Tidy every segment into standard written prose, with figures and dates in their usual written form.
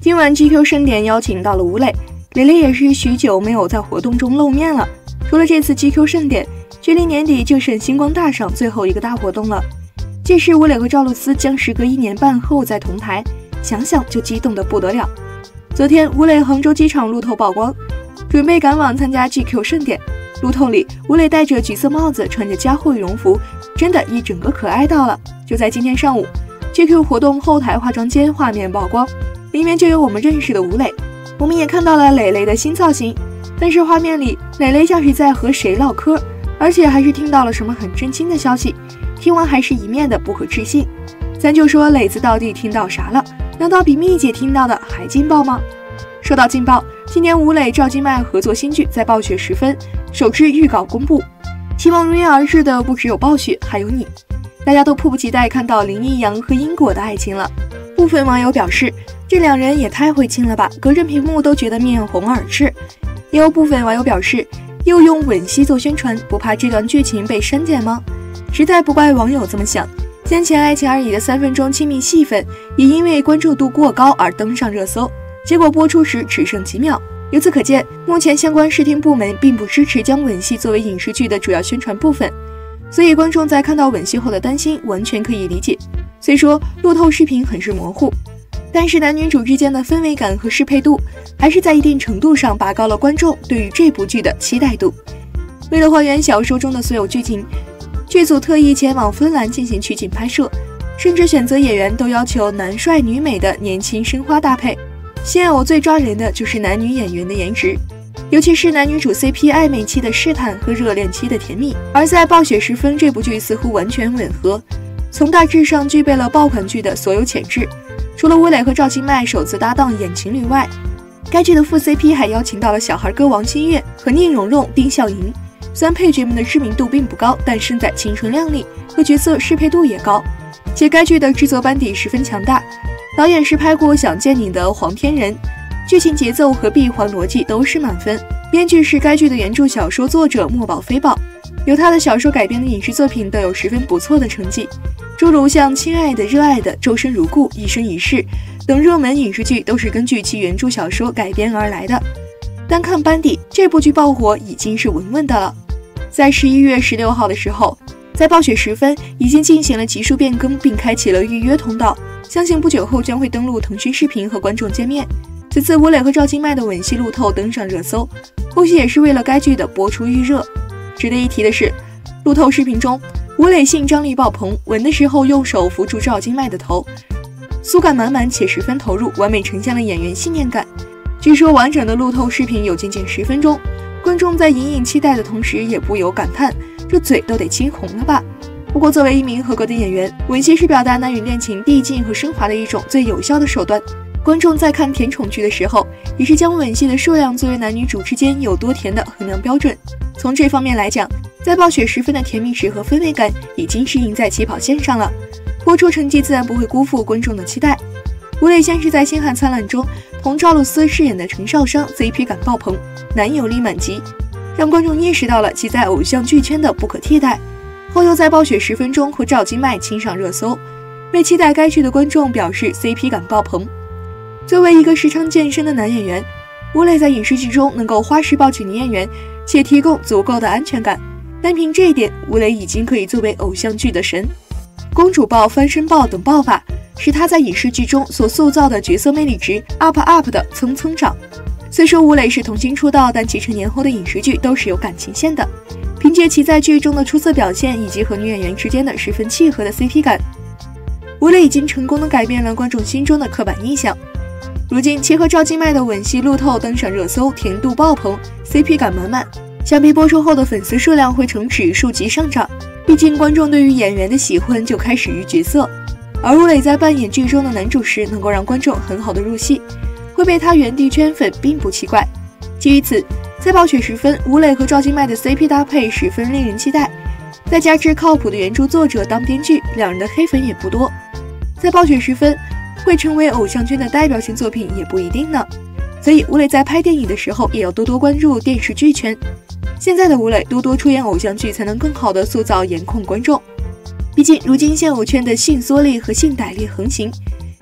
今晚 GQ 盛典邀请到了吴磊，磊磊也是许久没有在活动中露面了。除了这次 GQ 盛典，距离年底就剩星光大赏最后一个大活动了。届时吴磊和赵露思将时隔1年半后再同台，想想就激动得不得了。昨天吴磊杭州机场路透曝光，准备赶往参加 GQ 盛典。路透里，吴磊戴着橘色帽子，穿着加厚羽绒服，真的一整个可爱到了。就在今天上午， GQ 活动后台化妆间画面曝光，里面就有我们认识的吴磊。我们也看到了磊磊的新造型，但是画面里磊磊像是在和谁唠嗑，而且还是听到了什么很震惊的消息，听完还是一面的不可置信。咱就说磊子到底听到啥了？难道比蜜姐听到的还劲爆吗？说到劲爆，今年吴磊、赵今麦合作新剧在暴雪时分首支预告公布，期望如约而至的不只有暴雪，还有你。大家都迫不及待看到林一阳和因果的爱情了。部分网友表示，这两人也太会亲了吧，隔着屏幕都觉得面红耳赤。也有部分网友表示，又用吻戏做宣传，不怕这段剧情被删减吗？实在不怪网友这么想，先前爱情而已的3分钟亲密戏份，也因为关注度过高而登上热搜，结果播出时只剩几秒。由此可见，目前相关视听部门并不支持将吻戏作为影视剧的主要宣传部分，所以观众在看到吻戏后的担心完全可以理解。虽说路透视频很是模糊，但是男女主之间的氛围感和适配度还是在一定程度上拔高了观众对于这部剧的期待度。为了还原小说中的所有剧情，剧组特意前往芬兰进行取景拍摄，甚至选择演员都要求男帅女美的年轻生花搭配。现偶最抓人的就是男女演员的颜值，尤其是男女主 CP 暧昧期的试探和热恋期的甜蜜，而在暴雪时分这部剧似乎完全吻合，从大致上具备了爆款剧的所有潜质。除了吴磊和赵今麦首次搭档演情侣外，该剧的副 CP 还邀请到了小孩歌王新月和宁荣荣、丁孝莹。虽然配角们的知名度并不高，但身在青春靓丽，和角色适配度也高，且该剧的制作班底十分强大，导演是拍过《想见你》的黄天仁，剧情节奏和闭环逻辑都是满分。编剧是该剧的原著小说作者墨宝飞宝，由他的小说改编的影视作品都有十分不错的成绩，诸如像《亲爱的》《热爱的》《周生如故》《一生一世》等热门影视剧都是根据其原著小说改编而来的。单看班底，这部剧爆火已经是稳稳的了。在11月16号的时候，在暴雪时分已经进行了集数变更，并开启了预约通道，相信不久后将会登陆腾讯视频和观众见面。此次吴磊和赵今麦的吻戏路透登上热搜，或许也是为了该剧的播出预热。值得一提的是，路透视频中吴磊性张力爆棚，吻的时候用手扶住赵今麦的头，酥感满满且十分投入，完美呈现了演员信念感。据说完整的路透视频有仅仅10分钟，观众在隐隐期待的同时也不由感叹，这嘴都得亲红了吧。不过作为一名合格的演员，吻戏是表达男女恋情递进和升华的一种最有效的手段。观众在看甜宠剧的时候，也是将吻戏的数量作为男女主之间有多甜的衡量标准。从这方面来讲，在暴雪时分的甜蜜值和氛围感已经是赢在起跑线上了，播出成绩自然不会辜负观众的期待。吴磊先是在《星汉灿烂》中同赵露思饰演的陈少商 CP 感爆棚，男友力满级，让观众意识到了其在偶像剧圈的不可替代。后又在暴雪时分中和赵今麦亲上热搜，为期待该剧的观众表示 CP 感爆棚。作为一个时常健身的男演员，吴磊在影视剧中能够花式抱起女演员，且提供足够的安全感，单凭这一点，吴磊已经可以作为偶像剧的神。公主抱、翻身抱等抱法，使他在影视剧中所塑造的角色魅力值 up 的蹭蹭涨。虽说吴磊是童星出道，但其成年后的影视剧都是有感情线的。凭借其在剧中的出色表现，以及和女演员之间的十分契合的 CP 感，吴磊已经成功地改变了观众心中的刻板印象。如今其和赵今麦的吻戏路透登上热搜，甜度爆棚， CP 感满满，想必播出后的粉丝数量会呈指数级上涨。毕竟观众对于演员的喜欢就开始于角色，而吴磊在扮演剧中的男主时能够让观众很好的入戏，会被他原地圈粉并不奇怪。基于此，在暴雪时分，吴磊和赵今麦的 CP 搭配十分令人期待，再加之靠谱的原著作者当编剧，两人的黑粉也不多，在暴雪时分会成为偶像圈的代表性作品也不一定呢。所以吴磊在拍电影的时候也要多多关注电视剧圈。现在的吴磊多多出演偶像剧，才能更好的塑造颜控观众。毕竟如今现偶圈的性缩力和性歹力横行，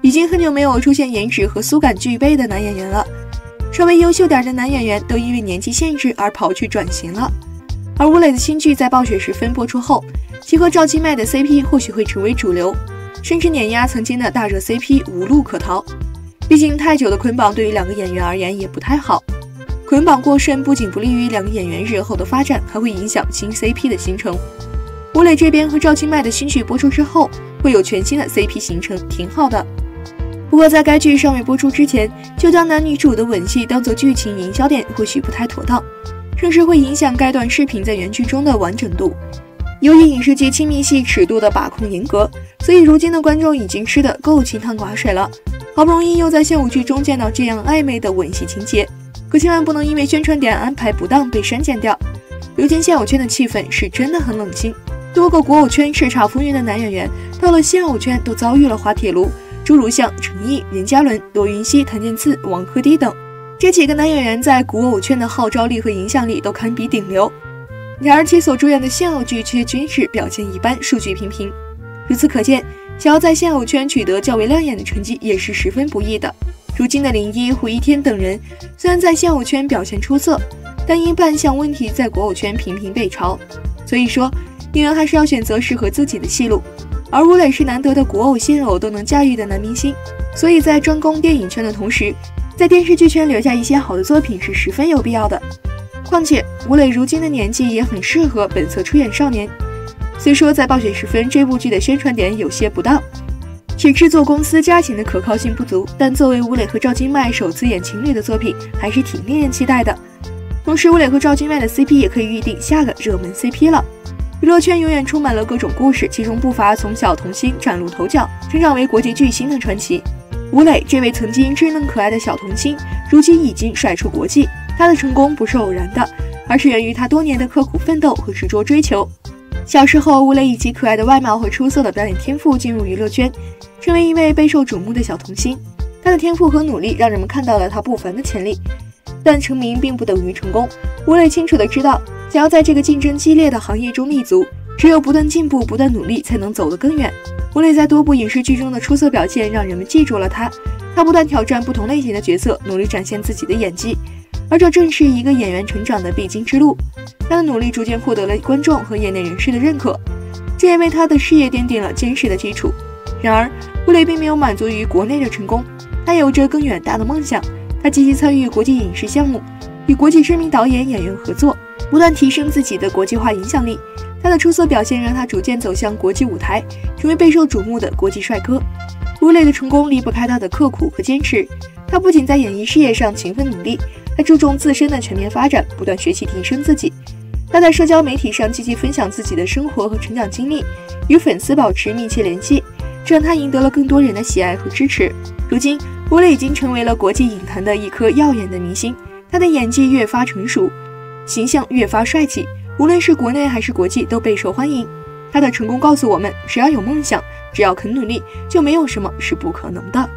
已经很久没有出现颜值和苏感俱备的男演员了，稍微优秀点的男演员都因为年纪限制而跑去转型了。而吴磊的新剧在暴雪时分播出后，其和赵今麦的 CP 或许会成为主流，甚至碾压曾经的大热 CP 无路可逃。毕竟太久的捆绑对于两个演员而言也不太好，捆绑过深不仅不利于两个演员日后的发展，还会影响新 CP 的形成。吴磊这边和赵今麦的新剧播出之后，会有全新的 CP 形成，挺好的。不过在该剧尚未播出之前，就将男女主的吻戏当做剧情营销点，或许不太妥当，甚至会影响该段视频在原剧中的完整度。由于影视剧亲密戏尺度的把控严格，所以如今的观众已经吃得够清汤寡水了，好不容易又在现舞剧中见到这样暧昧的吻戏情节，可千万不能因为宣传点安排不当被删减掉。如今现偶圈的气氛是真的很冷清，多个国偶圈叱咤风云的男演员到了现偶圈都遭遇了滑铁卢，诸如像陈毅、任嘉伦、罗云熙、谭健次、王鹤棣等，这几个男演员在古偶圈的号召力和影响力都堪比顶流。然而其所主演的现偶剧却均是表现一般，数据平平。由此可见，想要在现偶圈取得较为亮眼的成绩也是十分不易的。如今的林一、胡一天等人虽然在现偶圈表现出色，但因扮相问题在国偶圈频频被嘲。所以说，演员还是要选择适合自己的戏路。而吴磊是难得的国偶现偶都能驾驭的男明星，所以在专攻电影圈的同时，在电视剧圈留下一些好的作品是十分有必要的。况且吴磊如今的年纪也很适合本色出演少年。虽说在暴雪时分这部剧的宣传点有些不当，且制作公司家庭的可靠性不足，但作为吴磊和赵今麦首次演情侣的作品，还是挺令人期待的。同时吴磊和赵今麦的 CP 也可以预定下个热门 CP 了。娱乐圈永远充满了各种故事，其中不乏从小童星崭露头角，成长为国际巨星的传奇。吴磊这位曾经稚嫩可爱的小童星，如今已经甩出国际。他的成功不是偶然的，而是源于他多年的刻苦奋斗和执着追求。小时候，吴磊以其可爱的外貌和出色的表演天赋进入娱乐圈，成为一位备受瞩目的小童星。他的天赋和努力让人们看到了他不凡的潜力，但成名并不等于成功。吴磊清楚地知道，想要在这个竞争激烈的行业中立足，只有不断进步、不断努力，才能走得更远。吴磊在多部影视剧中的出色表现，让人们记住了他。他不断挑战不同类型的角色，努力展现自己的演技，而这正是一个演员成长的必经之路。他的努力逐渐获得了观众和业内人士的认可，这也为他的事业奠定了坚实的基础。然而，吴磊并没有满足于国内的成功，他有着更远大的梦想。他积极参与国际影视项目，与国际知名导演、演员合作，不断提升自己的国际化影响力。他的出色表现让他逐渐走向国际舞台，成为备受瞩目的国际帅哥。吴磊的成功离不开他的刻苦和坚持。他不仅在演艺事业上勤奋努力，还注重自身的全面发展，不断学习提升自己。他在社交媒体上积极分享自己的生活和成长经历，与粉丝保持密切联系，这让他赢得了更多人的喜爱和支持。如今，吴磊已经成为了国际影坛的一颗耀眼的明星，他的演技越发成熟，形象越发帅气，无论是国内还是国际都备受欢迎。他的成功告诉我们，只要有梦想，只要肯努力，就没有什么是不可能的。